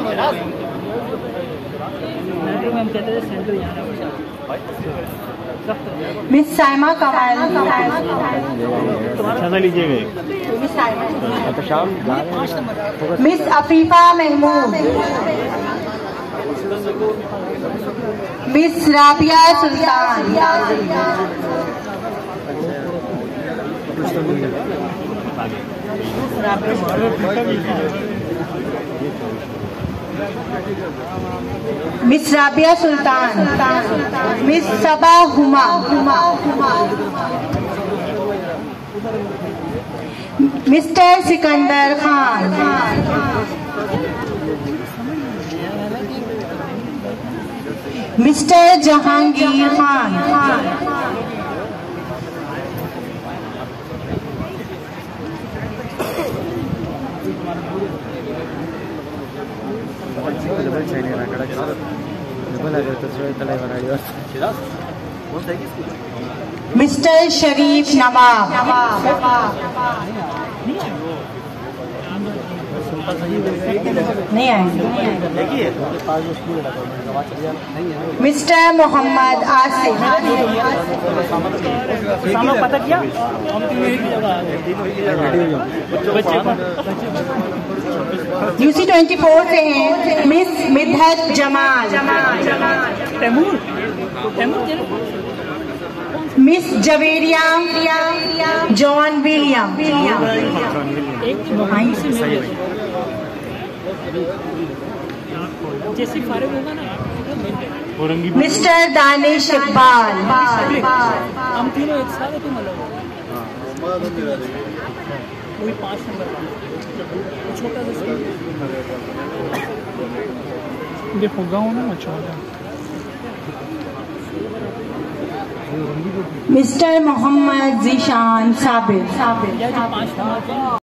Miss Saima Kamal, miss Afifa Mahmood, miss Rabia Sultan, miss Rabia Sultan, miss Saba Huma, mister Sikandar Khan, mister Jahangir Khan, mister Sharif Nawab, नहीं आएंगे, mister Mohammad Asif, पता किया UC 24 से हैं miss Midhat Jamal, miss Javeria John William, mister Danish Iqbal, हम तीनों एक साथ तुम अलग कोई 5 नंबर छोटा सा देखो गाँव ना छोटा। मिस्टर मोहम्मद जीशान साबिर,